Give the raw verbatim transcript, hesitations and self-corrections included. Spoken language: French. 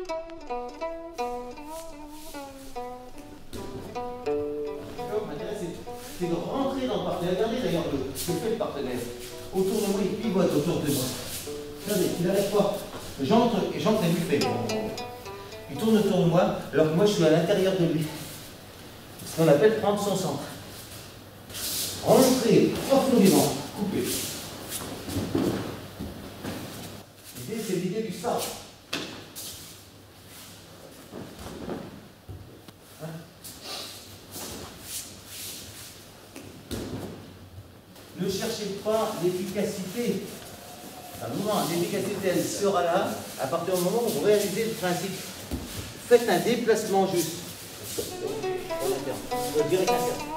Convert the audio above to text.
C'est de rentrer dans le partenaire. Regardez d'ailleurs le, ce que fait le partenaire. Autour de moi, il pivote autour de moi. Regardez, il n'arrête pas. J'entre et j'entre et lui fait. Il tourne autour de moi, alors que moi je suis à l'intérieur de lui. Ce qu'on appelle prendre son centre. Rentrer profondément, couper. L'idée, c'est l'idée du centre. Hein? Ne cherchez pas l'efficacité. Un moment, l'efficacité, elle sera là à partir du moment où vous réalisez le principe. Faites un déplacement juste. Direct interne.